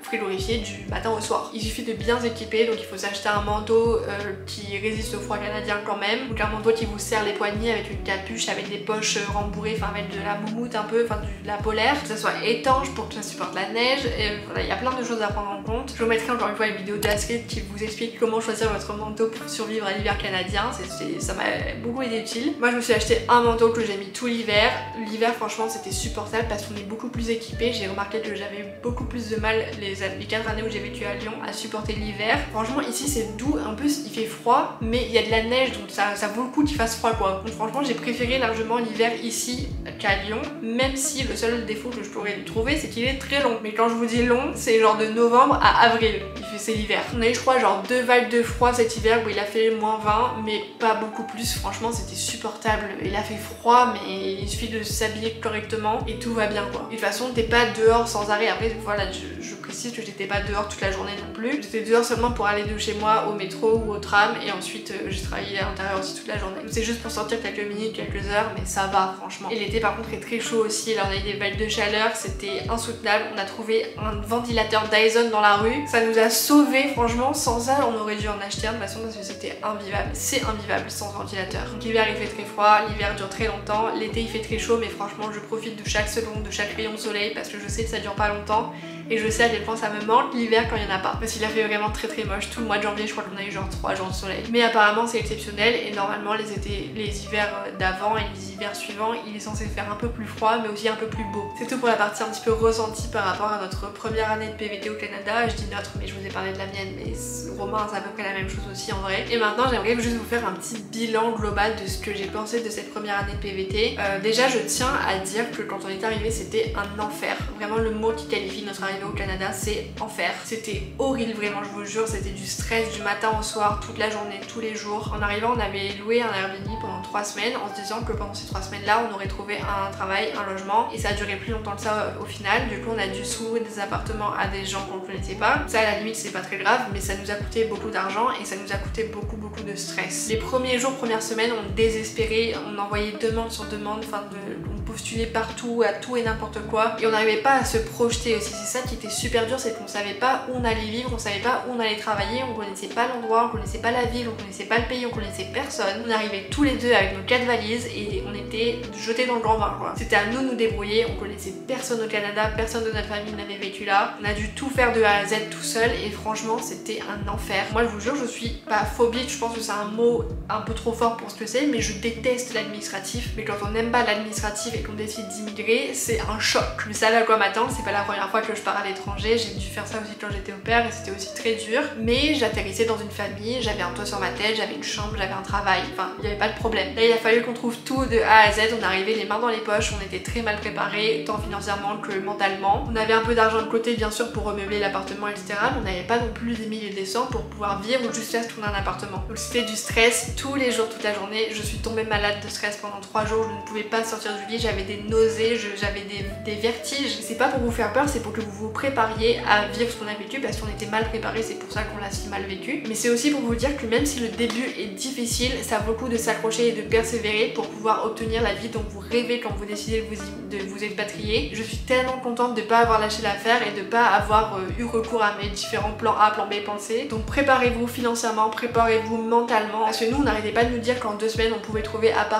frigorifier du matin au soir. Il suffit de bien s'équiper, donc il faut s'acheter un manteau qui résiste au froid canadien quand même, donc un manteau qui vous serre les poignets avec une capuche, avec des poches rembourrées, enfin avec de la moumoute un peu, enfin de la polaire, que ça soit étanche pour que ça supporte la neige, et voilà, il y a plein de choses à prendre en compte. Je vous mettrai encore une fois une vidéo d'Astrid qui vous explique comment choisir votre manteau pour survivre à l'hiver canadien, ça m'a beaucoup été utile. Moi je me suis acheté un manteau que j'ai mis tout l'hiver. L'hiver franchement c'était supportable parce qu'on est beaucoup plus équipé. J'ai remarqué que j'avais eu beaucoup plus de mal les 4 années où j'ai vécu à Lyon à supporter l'hiver. Franchement ici c'est doux, un peu il fait froid mais il y a de la neige donc ça vaut le coup qu'il fasse froid quoi. Donc franchement j'ai préféré largement l'hiver ici qu'à Lyon, même si le seul défaut que je pourrais lui trouver c'est qu'il est très long. Mais quand je vous dis long, c'est genre de novembre à avril, c'est l'hiver. On a eu je crois genre 2 vagues de froid cet hiver où il a fait moins 20 mais pas beaucoup plus. Franchement c'était supportable. Il a fait froid mais il suffit de s'habiller correctement et tout va bien quoi. Et de toute façon t'es pas dehors sans arrêt. Après voilà je précise que j'étais pas dehors toute la journée non plus. J'étais dehors seulement pour aller de chez moi au métro ou au tram et ensuite j'ai travaillé à l'intérieur aussi toute la journée. C'est juste pour sortir quelques minutes, quelques heures mais ça va franchement. Et l'été par contre est très chaud aussi. Là on a eu des vagues de chaleur, c'était insoutenable. On a trouvé un ventilateur Dyson dans la rue. Ça nous a sauvés franchement. Sans ça on aurait dû en acheter un de toute façon parce que c'était invivable. C'est invivable sans ventilateur. Donc l'hiver il fait très froid, l'hiver dure très longtemps, l'été il fait très chaud mais franchement je profite de chaque seconde, de chaque rayon de soleil parce que je sais que ça dure pas longtemps et je sais à quel point ça me manque l'hiver quand il y en a pas. Parce qu'il a fait vraiment très moche. Tout le mois de janvier je crois qu'on a eu genre 3 jours de soleil. Mais apparemment c'est exceptionnel et normalement les hivers d'avant et les hivers suivants il est censé faire un peu plus froid mais aussi un peu plus beau. C'est tout pour la partie un petit peu ressentie par rapport à notre première année de PVT au Canada. Je dis notre mais je vous ai parlé de la mienne mais Romain c'est à peu près la même chose aussi en vrai. Et maintenant j'aimerais juste vous faire un petit bilan global de ce que j'ai pensé de cette première année de PVT. Déjà je tiens à dire que quand on est arrivé c'était un enfer. Vraiment le mot qui qualifie notre arrivée au Canada c'est enfer. C'était horrible vraiment je vous jure, c'était du stress du matin au soir, toute la journée, tous les jours. En arrivant on avait loué un Airbnb pendant 3 semaines en se disant que pendant ces 3 semaines là on aurait trouvé un travail, un logement et ça a duré plus longtemps que ça au final. Du coup on a dû s'ouvrir des appartements à des gens qu'on ne connaissait pas. Ça à la limite c'est pas très grave mais ça nous a coûté beaucoup d'argent et ça nous a coûté beaucoup de stress. Les premiers jours, premières semaines on désespérait, on envoyait demande sur demande, enfin on postulait partout à tout et n'importe quoi et on n'arrivait pas à se projeter aussi. C'est ça qui était super dur, c'est qu'on savait pas où on allait vivre, on savait pas où on allait travailler, on connaissait pas l'endroit, on connaissait pas la ville, on connaissait pas le pays, on connaissait personne. On arrivait tous les deux avec nos 4 valises et on était jetés dans le grand bain quoi. C'était à nous de nous débrouiller, on connaissait personne au Canada, personne de notre famille n'avait vécu là. On a dû tout faire de A à Z tout seul et franchement c'était un enfer. Moi je vous jure je suis pas phobique, je pense que c'est un mot un peu trop fort pour ce que c'est mais je déteste l'administratif. Mais quand on n'aime pas l'administratif et qu'on décide d'immigrer c'est un choc. Je savais à quoi m'attendre, c'est pas la première fois que je pars à l'étranger, j'ai dû faire ça aussi quand j'étais au père et c'était aussi très dur. Mais j'atterrissais dans une famille, j'avais un toit sur ma tête, j'avais une chambre, j'avais un travail, enfin il n'y avait pas de problème. Là il a fallu qu'on trouve tout de A à Z, on est arrivé les mains dans les poches, on était très mal préparés, tant financièrement que mentalement. On avait un peu d'argent de côté bien sûr pour remeubler l'appartement etc. Mais on n'avait pas non plus des milliers de cents pour pouvoir vivre ou juste faire tourner un appartement. Donc c'était du stress tous les jours, toute la journée. Je suis tombée malade de stress pendant 3 jours, je ne pouvais pas sortir du lit, j'avais des nausées, j'avais des vertiges. C'est pas pour vous faire peur, c'est pour que vous vous prépariez à vivre ce qu'on a vécu parce qu'on était mal préparés, c'est pour ça qu'on l'a si mal vécu. Mais c'est aussi pour vous dire que même si le début est difficile, ça vaut le coup de s'accrocher et de persévérer pour pouvoir obtenir la vie dont vous rêvez quand vous décidez de vous expatrier. Je suis tellement contente de pas avoir lâché l'affaire et de pas avoir eu recours à mes différents plans A, plan B, plan C. Donc préparez-vous financièrement, préparez-vous mentalement parce que nous on n'arrêtait pas de nous dire qu'en 2 semaines on pouvait trouver appart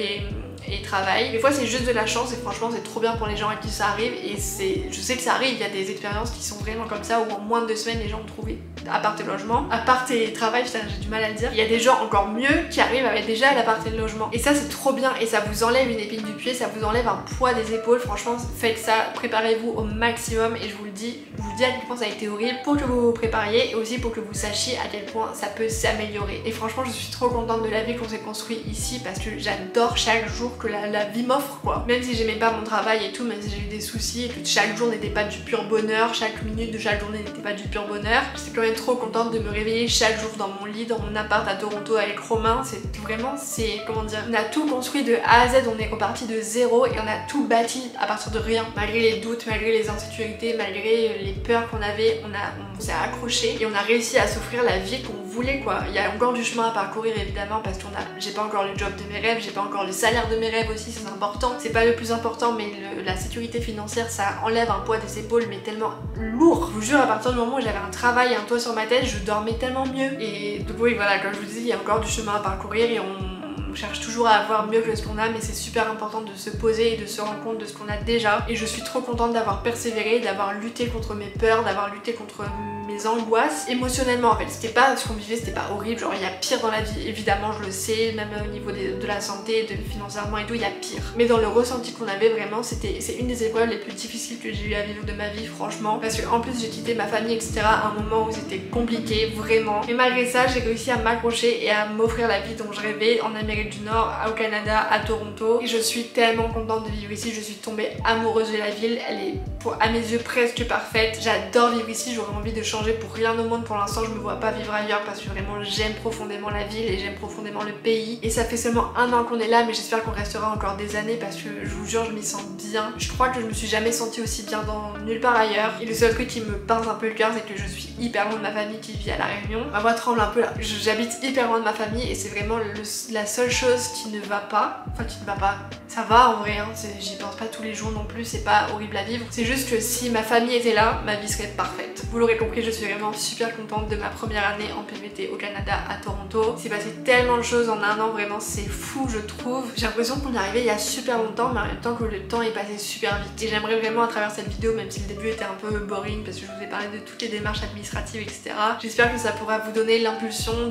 et travail. Des fois c'est juste de la chance et franchement c'est trop bien pour les gens à qui ça arrive et je sais que ça arrive, il y a des expériences qui sont vraiment comme ça où en moins de 2 semaines les gens ont trouvé appart et logement. Appart et travail, putain j'ai du mal à le dire. Il y a des gens encore mieux qui arrivent avec déjà l'appart et le logement. Et ça c'est trop bien et ça vous enlève une épine du pied, ça vous enlève un poids des épaules. Franchement faites ça, préparez-vous au maximum et je vous le dis à quel point ça a été horrible pour que vous vous prépariez et aussi pour que vous sachiez à quel point ça peut s'améliorer. Et franchement je suis trop contente de la vie qu'on s'est construit ici parce que j'adore chaque jour que la vie m'offre quoi. Même si j'aimais pas mon travail et tout, même si j'ai eu des soucis et que chaque jour n'était pas du pur bonheur, chaque minute de chaque journée n'était pas du pur bonheur, j'étais quand même trop contente de me réveiller chaque jour dans mon lit, dans mon appart à Toronto avec Romain. C'est vraiment, comment dire, on a tout construit de A à Z, on est reparti de zéro et on a tout bâti à partir de rien. Malgré les doutes, malgré les insécurités, malgré les peurs qu'on avait, on on s'est accroché et on a réussi à s'offrir la vie qu'on voulait quoi. Il y a encore du chemin à parcourir évidemment parce que j'ai pas encore le job de mes rêves, j'ai pas encore le salaire de mes rêves aussi, c'est important. C'est pas le plus important mais la sécurité financière ça enlève un poids des épaules mais tellement lourd. Je vous jure à partir du moment où j'avais un travail et un toit sur ma tête, je dormais tellement mieux. Et donc oui voilà, comme je vous dis, il y a encore du chemin à parcourir et on cherche toujours à avoir mieux que ce qu'on a, mais c'est super important de se poser et de se rendre compte de ce qu'on a déjà. Et je suis trop contente d'avoir persévéré, d'avoir lutté contre mes peurs, d'avoir lutté contre mes angoisses émotionnellement en fait. C'était pas ce qu'on vivait, c'était pas horrible, genre il y a pire dans la vie, évidemment je le sais, même au niveau de la santé, financièrement et tout, il y a pire. Mais dans le ressenti qu'on avait vraiment, c'est une des épreuves les plus difficiles que j'ai eu à vivre de ma vie franchement, parce que en plus j'ai quitté ma famille etc. à un moment où c'était compliqué vraiment. Mais malgré ça j'ai réussi à m'accrocher et à m'offrir la vie dont je rêvais en Amérique du Nord, au Canada, à Toronto. Et je suis tellement contente de vivre ici, je suis tombée amoureuse de la ville, elle est à mes yeux presque parfaite. J'adore vivre ici, j'aurais envie de changer pour rien au monde. Pour l'instant je me vois pas vivre ailleurs parce que vraiment j'aime profondément la ville et j'aime profondément le pays. Et ça fait seulement 1 an qu'on est là mais j'espère qu'on restera encore des années parce que je vous jure je m'y sens bien. Je crois que je me suis jamais sentie aussi bien dans nulle part ailleurs. Et le seul truc qui me pince un peu le cœur c'est que je suis hyper loin de ma famille qui vit à La Réunion. Ma voix tremble un peu là. J'habite hyper loin de ma famille et c'est vraiment la seule chose qui ne va pas. Enfin qui ne va pas. Ça va en vrai, hein. J'y pense pas tous les jours non plus, c'est pas horrible à vivre. C'est juste que si ma famille était là, ma vie serait parfaite. Vous l'aurez compris, je suis vraiment super contente de ma première année en PVT au Canada à Toronto. Il s'est passé tellement de choses en 1 an, vraiment c'est fou je trouve. J'ai l'impression qu'on est arrivé il y a super longtemps mais en même temps que le temps est passé super vite. Et j'aimerais vraiment à travers cette vidéo, même si le début était un peu boring parce que je vous ai parlé de toutes les démarches administratives etc. J'espère que ça pourra vous donner l'impulsion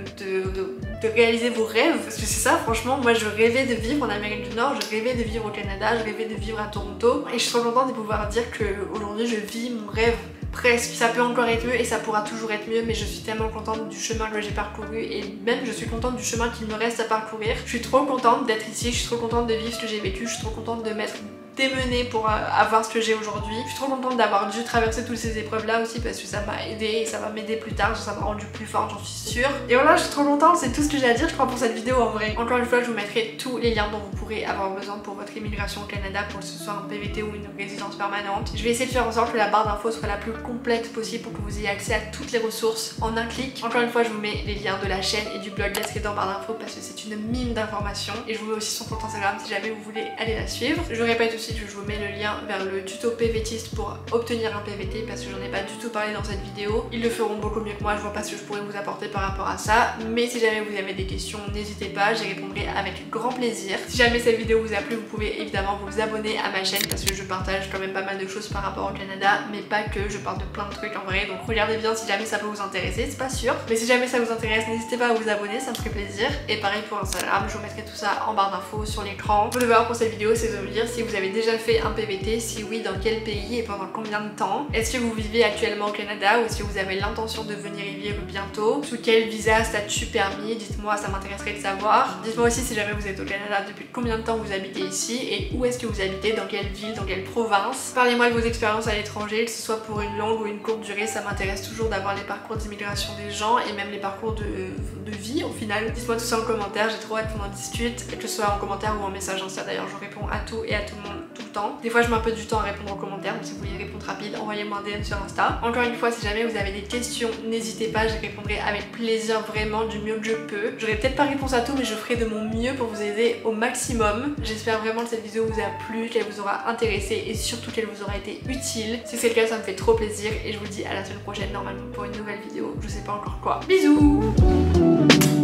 de réaliser vos rêves. Parce que c'est ça franchement, moi je rêvais de vivre en Amérique du Nord, je rêvais de vivre au Canada, je rêvais de vivre à Toronto. Et je suis trop contente de pouvoir dire qu'aujourd'hui je vis mon rêve. Presque, ça peut encore être mieux et ça pourra toujours être mieux mais je suis tellement contente du chemin que j'ai parcouru et même je suis contente du chemin qu'il me reste à parcourir. Je suis trop contente d'être ici, je suis trop contente de vivre ce que j'ai vécu, je suis trop contente de m'être démenée pour avoir ce que j'ai aujourd'hui. Je suis trop contente d'avoir dû traverser toutes ces épreuves là aussi parce que ça m'a aidé et ça va m'aider plus tard, ça m'a rendu plus forte j'en suis sûre. Et voilà, je suis trop contente, c'est tout ce que j'ai à dire je crois pour cette vidéo en vrai. Encore une fois je vous mettrai tous les liens dont vous pourrez avoir besoin pour votre immigration au Canada, pour que ce soit un PVT ou une résidence permanente. Je vais essayer de faire en sorte que la barre d'infos soit la plus complète possible pour que vous ayez accès à toutes les ressources en un clic. Encore une fois je vous mets les liens de la chaîne et du blog Let's Get dans barre d'infos parce que c'est une mine d'informations et je vous mets aussi son compte Instagram si jamais vous voulez aller la suivre. Je répète aussi que je vous mets le lien vers le tuto PVTiste pour obtenir un PVT parce que j'en ai pas du tout parlé dans cette vidéo. Ils le feront beaucoup mieux que moi, je vois pas ce que je pourrais vous apporter par rapport à ça, mais si jamais vous avez des questions n'hésitez pas, j'y répondrai avec grand plaisir. Si jamais cette vidéo vous a plu vous pouvez évidemment vous abonner à ma chaîne parce que je partage quand même pas mal de choses par rapport au Canada mais pas que, je parle de plein de trucs en vrai donc regardez bien si jamais ça peut vous intéresser, c'est pas sûr mais si jamais ça vous intéresse n'hésitez pas à vous abonner, ça me ferait plaisir. Et pareil pour Instagram, je vous mettrai tout ça en barre d'infos sur l'écran. Vous devez voir pour cette vidéo c'est de me dire si vous avez déjà fait un PVT, si oui dans quel pays et pendant combien de temps. Est-ce que vous vivez actuellement au Canada ou est-ce que vous avez l'intention de venir y vivre bientôt? Sous quel visa, statut, permis? Dites-moi, ça m'intéresserait de savoir. Dites-moi aussi si jamais vous êtes au Canada depuis combien de temps vous habitez ici et où est-ce que vous habitez, dans quelle ville, dans quelle province. Parlez-moi de vos expériences à l'étranger, que ce soit pour une longue ou une courte durée, ça m'intéresse toujours d'avoir les parcours d'immigration des gens et même les parcours de vie au final. Dites-moi tout ça en commentaire, j'ai trop hâte qu'on en discute, que ce soit en commentaire ou en message Insta d'ailleurs, je réponds à tout et à tout le monde tout le temps. Des fois je mets un peu du temps à répondre aux commentaires, donc si vous voulez répondre rapide, envoyez-moi un DM sur Insta. Encore une fois, si jamais vous avez des questions, n'hésitez pas, je répondrai avec plaisir vraiment du mieux que je peux. J'aurai peut-être pas réponse à tout, mais je ferai de mon mieux pour vous aider au maximum. J'espère vraiment que cette vidéo vous a plu, qu'elle vous aura intéressé et surtout qu'elle vous aura été utile. Si c'est le cas, ça me fait trop plaisir et je vous dis à la semaine prochaine normalement pour une nouvelle vidéo, je sais pas encore quoi. Bisous!